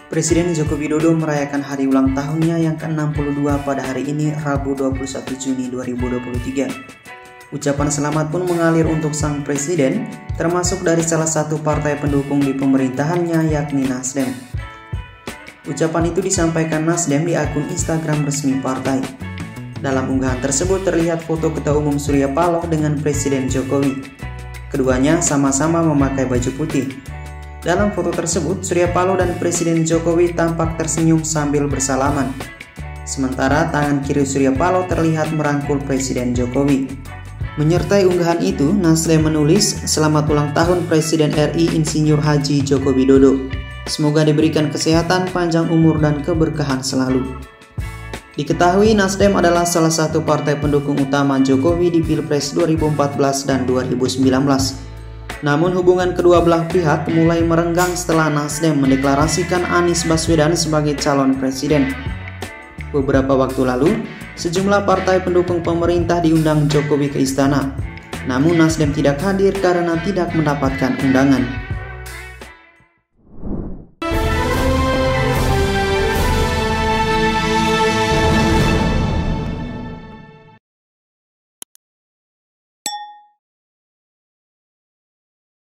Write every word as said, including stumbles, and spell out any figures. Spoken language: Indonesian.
Presiden Joko Widodo merayakan hari ulang tahunnya yang ke enam puluh dua pada hari ini, Rabu dua puluh satu Juni dua ribu dua puluh tiga. Ucapan selamat pun mengalir untuk sang presiden, termasuk dari salah satu partai pendukung di pemerintahannya, yakni Nasdem. Ucapan itu disampaikan Nasdem di akun Instagram resmi partai. Dalam unggahan tersebut terlihat foto Ketua Umum Surya Paloh dengan Presiden Jokowi. Keduanya sama-sama memakai baju putih. Dalam foto tersebut, Surya Paloh dan Presiden Jokowi tampak tersenyum sambil bersalaman. Sementara tangan kiri Surya Paloh terlihat merangkul Presiden Jokowi. Menyertai unggahan itu, Nasdem menulis, "Selamat ulang tahun Presiden R I Insinyur Haji Joko Widodo. Semoga diberikan kesehatan, panjang umur, dan keberkahan selalu." Diketahui Nasdem adalah salah satu partai pendukung utama Jokowi di Pilpres dua ribu empat belas dan dua ribu sembilan belas. Namun hubungan kedua belah pihak mulai merenggang setelah Nasdem mendeklarasikan Anies Baswedan sebagai calon presiden. Beberapa waktu lalu, sejumlah partai pendukung pemerintah diundang Jokowi ke istana. Namun Nasdem tidak hadir karena tidak mendapatkan undangan.